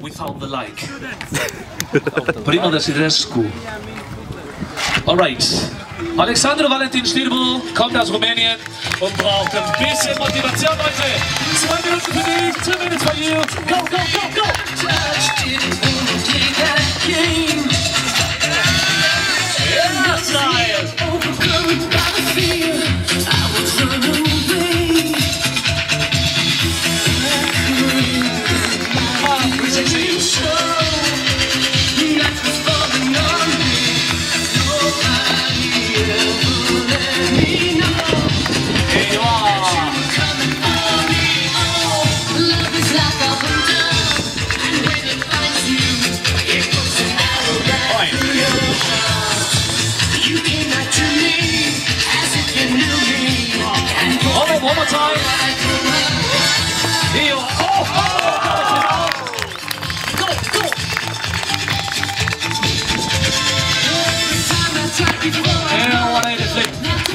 without the like. Primo Desiderescu. Alright. Alexandru Valentin Stirbu kommt aus Rumänien und braucht ein bisschen Motivation, Leute. 2 Minuten für dich, 2 Minuten for you. Go, go, go, go! Yeah, style! Overcome by the fear, I was running away. 360. One more time. Here. Oh, go, go. Yeah, 180 flip.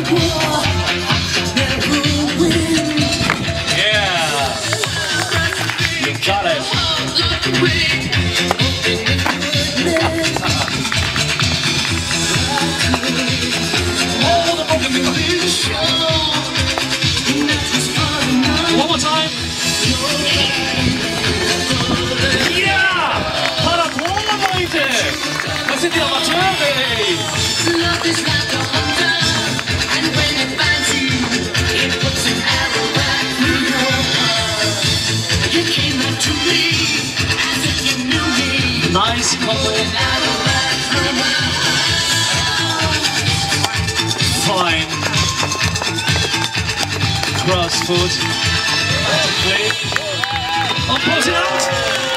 Yeah. You got it. Oh, the broken finger. One more time. Ja! Paderborn, Leute! Das sind die Amateure, ey! Nice combo. Fine. Cross foot. Play. Oh, push it out!